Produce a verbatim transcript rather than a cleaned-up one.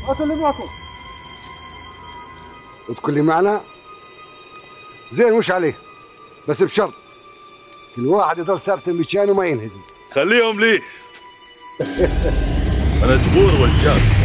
هاتوا اللي معكم. وتقول لي معنا؟ زين مش عليه، بس بشرط كل واحد يضل ثابت مكانه وما ينهزم. خليهم لي. انا جبور والجار.